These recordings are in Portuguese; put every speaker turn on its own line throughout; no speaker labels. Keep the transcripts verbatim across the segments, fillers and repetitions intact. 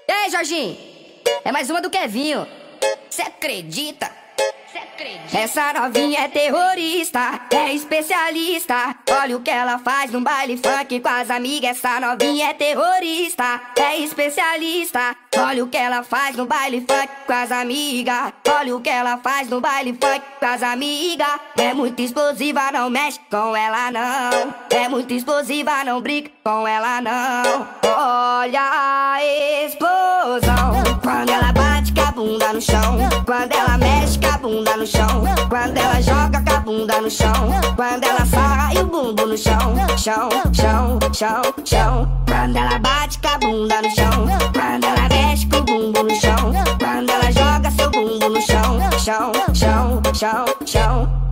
E aí, Jorginho? É mais uma do Kevinho. Cê acredita? Cê acredita? Essa novinha é terrorista, é especialista. Olha o que ela faz no baile funk com as amigas. Essa novinha é terrorista, é especialista. Olha o que ela faz no baile funk com as amigas. Olha o que ela faz no baile funk com as amigas. É muito explosiva, não mexe com ela não. É muito explosiva, não brinca com ela não. Olha a explosão quando ela bate com a bunda no chão. Quando ela mexe com a bunda no chão. Quando ela joga com a bunda no chão. Quando ela sarra e o bumbum no chão. Chão, chão, chão, chão. Quando ela bate com a bunda no chão. Quando ela mexe com o bumbum no chão. Quando ela joga seu bumbum no chão. Chão, chão, chão, chão.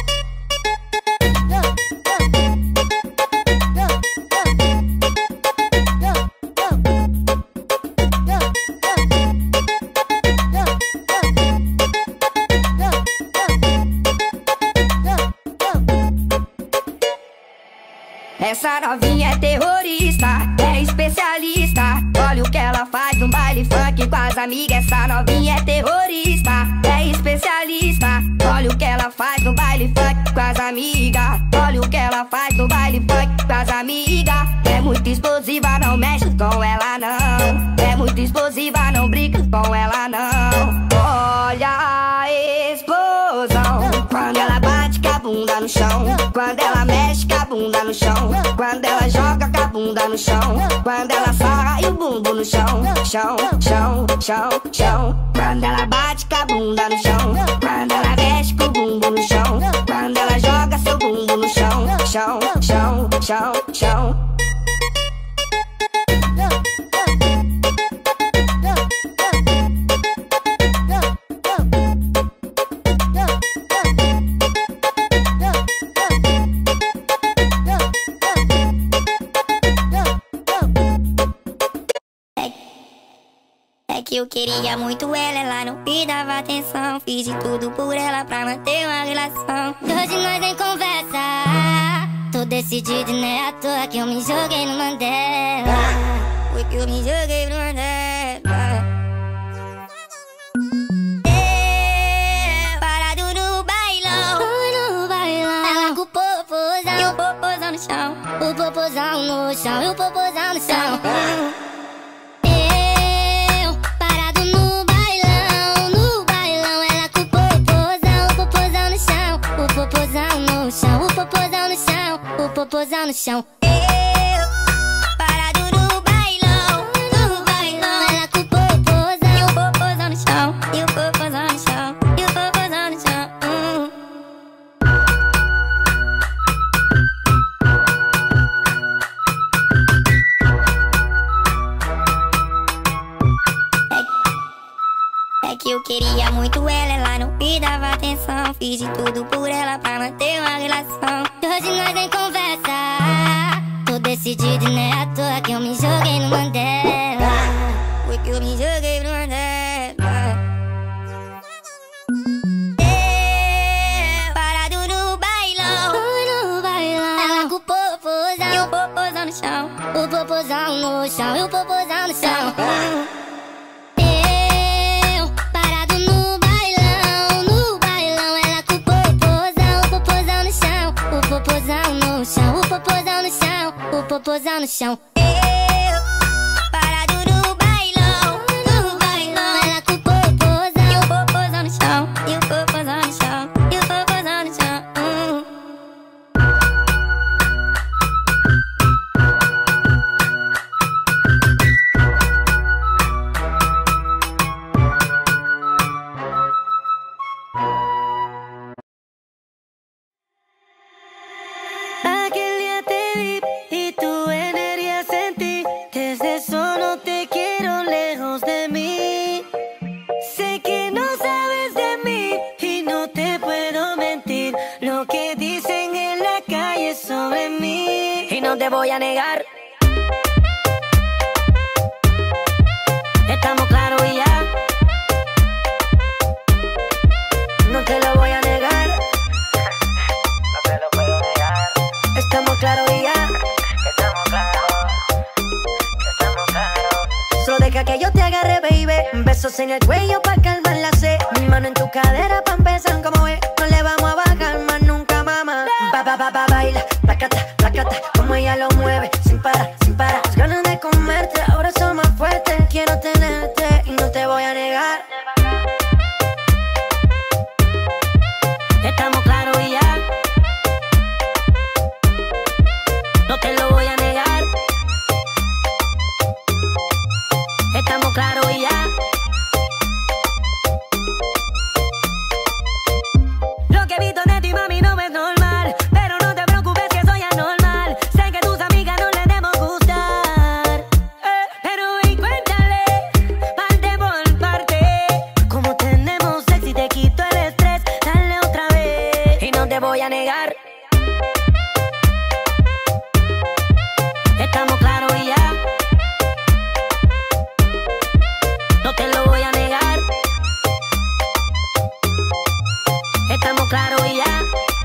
Essa novinha é terrorista, é especialista. Olha o que ela faz no baile funk com as amigas. Essa novinha é terrorista, é especialista. Olha o que ela faz no baile funk com as amigas. Olha o que ela faz no baile funk com as amigas. É muito explosiva, não mexe com ela não. É muito explosiva, não brinca com ela não. Olha a explosão quando ela bate com a bunda no chão. Quando ela mexe com a bunda no chão. Quando ela joga com a bunda no chão. Quando ela sarra e o bumbum no chão. Chão, chão, chão, chão. Quando ela bate com a bunda no chão. Quando ela mexe com o bumbum no chão. Quando ela joga seu bumbum no chão. Chão, chão, chão, chão.
Que eu queria muito ela, ela não me dava atenção. Fiz de tudo por ela pra manter uma relação. Hoje nós nem conversa. Tô decidido, né? À toa que eu me joguei no Mandela. Foi que eu me joguei no Mandela. É, parado no bailão. No bailão. Ela com o popozão. E o popozão no chão. O popozão no chão. E o popozão no chão. Popozão no chão. Eu parado no bailão, no bailão. Ela com o popozão. E o popozão no chão. E o popozão no chão. E o popozão no chão. Hum. É, é que eu queria muito ela, ela não me dava atenção. Fiz de tudo por ela pra manter uma relação. Hoje nós nem conversa. Tô decidido, né? À toa que eu me joguei no Mandela. Foi que eu me joguei no Mandela. É, parado no bailão. No bailão. Ela com o popozão. E o popozão no chão. O popozão no chão. E o popozão no chão. Popozão no chão. Eu parado no bailão, no bailão. Ela com o popozão. E o popozão no chão. E o popozão no chão. E o popozão no chão. Hum.
Aquel día te vi y tu energía sentí. Desde eso no te quiero lejos de mí. Sé que no sabes de mí y no te puedo mentir. Lo que dicen en la calle sobre mí. Y no te voy a negar. Estamos claros y ya. No te lo voy a negar. No te lo puedo negar. Estamos claros y ya. Estamos claros. Estamos claros. Solo deja que yo te Besos en el cuello pa' calmar la sed. Mi mano en tu cadera pa' empezar como es. No le vamos a bajar más nunca, mamá. Ba, ba, ba, ba, baila, placata, placata. Como ella lo mueve, sin parar, sin parar. Las ganas de comerte ahora son más fuertes. Quiero tenerte y no te voy a negar. Estamos claros y ya. No te lo voy a negar. Estamos claros y ya. Lo que he visto de ti, mami, no es normal. Pero no te preocupes que soy anormal. Sé que tus amigas no les debo gustar, eh, pero y cuéntale, parte por parte. Como tenemos sexy, te quito el estrés. Dale otra vez y no te voy a negar. Estamos claros y ya. No te lo voy a negar. Estamos claros y ya.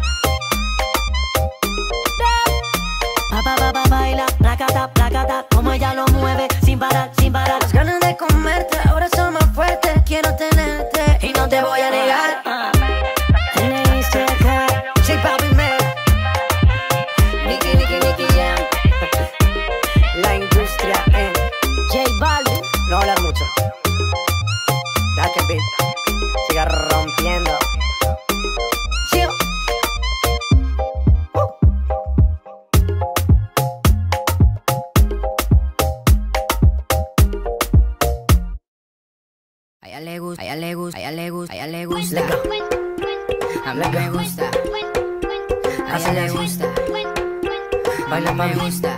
Pa, pa, pa, pa, baila, placata, placata. Como ella lo mueve, sin parar, sin parar. Las ganas de comerte ahora son más fuertes. Quiero tenerte y no te voy a negar. La industria en J Balvin. No hablar mucho. Deja que el beat siga rompiendo. Sí. Uh.
A ella le gusta, a ella le gusta, a ella le gusta, a ella le gusta.
Let's go.
A mí me gusta. A ella le gusta.
Baila pa'
me
mí.
gusta.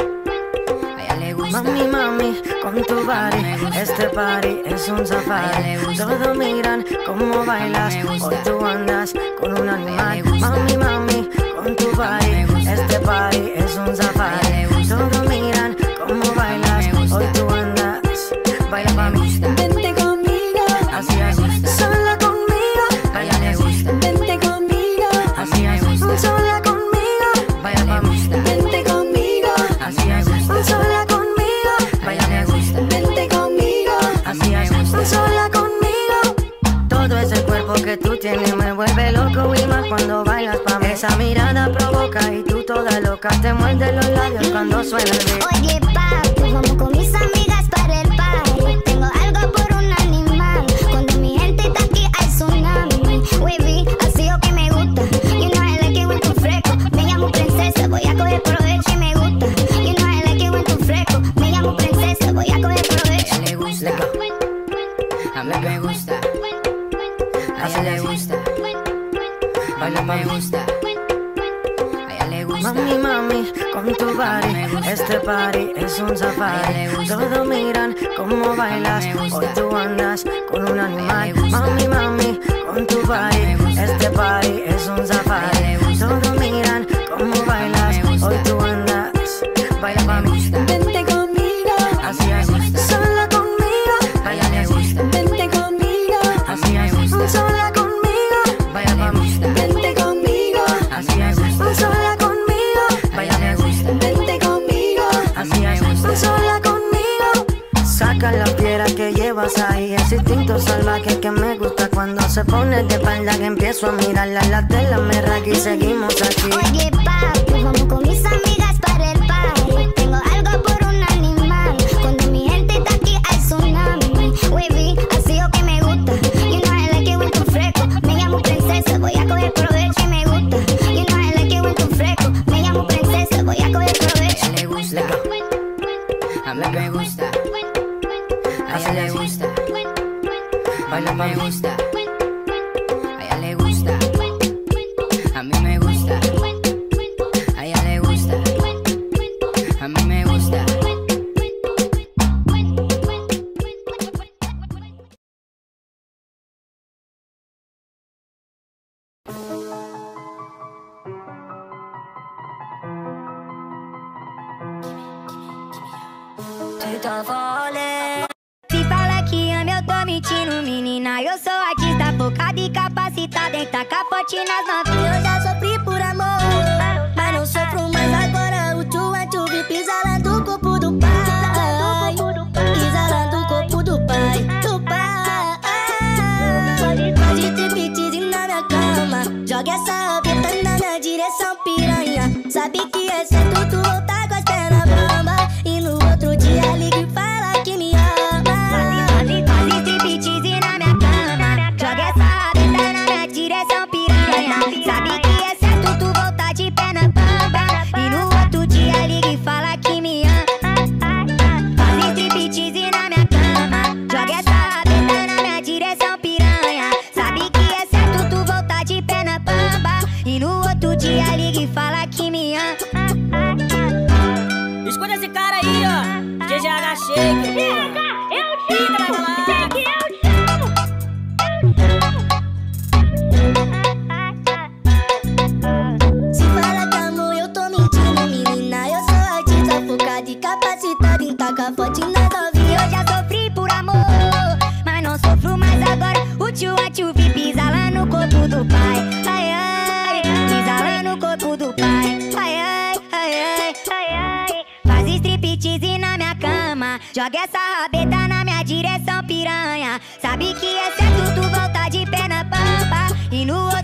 Mami, mami, con tu body, este party es un safari. Todos miran cómo bailas, hoy tú andas con un animal. Mami, mami, con tu body, este party es un safari. Todos miran cómo bailas, hoy tú andas. Baila pa' mí. Vente conmigo, así es. Sola conmigo, baila me gusta. Vente conmigo, así es. Sola conmigo, baila pa' mí. Vente conmigo, así es. Sola conmigo. Vente conmigo, así es, sola conmigo. Todo ese cuerpo que tú tienes me vuelve loco y más cuando bailas pa' mí. Esa mirada provoca y tú toda loca te muerde los labios cuando suena el beat.
Oye, papi, vamos con mis amigas para el party. Tengo algo por un animal. Cuando mi gente está aquí hay tsunami. Wavy, así o que me gusta. You know I like it when tú fresco. Me llamo princesa, voy a coger provecho y me gusta. You know I like it when tú fresco. Me llamo princesa, voy a coger provecho.
A ella le gusta. A mí me gusta. A ella le gusta.
Baila pa'
me
mí.
gusta. A ella le gusta.
Mami, mami, con tu body, este party es un safari. Todos miran cómo bailas, hoy tú andas con un animal. Mami, mami, con tu body, este party es un safari. Todos miran cómo bailas, hoy tú andas. Baila pa' mí. Vente conmigo, así es. Sola conmigo, baila me gusta. Vente conmigo, así es. Sola conmigo, baila pa' mí. Vente conmigo, así es. Sola conmigo, baila me gusta. Vente conmigo, así es. Sola conmigo. Saca la fiera que llevas ahí, ese instinto salvaje que me gusta cuando se pone de espalda, que empiezo a mirarla, la tela me raca y seguimos aquí.
Oye, papi, vamos con mis amigas para el party. Tengo algo por un animal. Cuando mi gente está aquí hay tsunami. Wavy, así o que me gusta. You know I like it when tú fresco. Me llamo princesa, voy a coger provecho y me gusta. You know I like it when tú fresco. Me llamo princesa, voy a coger provecho.
A ella le gusta. A mí me gusta. A ella le gusta.
Baila pa'
Me
mí.
gusta. A ella le gusta. A mí me gusta. A ella le gusta. A mí me gusta.
Se fala que ama, eu tô mentindo, menina. Eu sou artista, focada e capacitada em tacar forte nas novinhas. Eu já sofri por amor, mas não sofro mais agora. O tu é tu, vi pisa lá do corpo do pai. Pisa lá do corpo do pai, do Sabe que é certo tu voltar com as pernas bamba e no outro dia liga e fala que me ama. Faz striptease na minha cama, joga essa rabeta na minha direção, piranha. Sabe que é certo tu voltar de perna bamba e no outro dia liga e fala que me ama. Faz striptease na minha cama, joga essa rabeta na minha direção, piranha. Sabe que é certo tu voltar de perna bamba e no outro dia liga e fala que me ama.
Escuta esse cara aí, ó, G G H Shake, porra.
Eu
te amo,
Shake, eu te amo. Se fala que amor, eu tô mentindo, menina. Eu sou artista focada e capacitada em tacar forte nas novinhas. Eu já sofri por amor, mas não sofro mais agora. O tio a tio vi pisa lá no corpo do pai. Ai, ai, pisa lá no corpo do pai. Ai, ai, ai, ai, ai, ai. Faz striptease na minha cama, joga essa rabeta na minha direção, piranha. Sabe que é certo tu voltar de perna bamba e no outro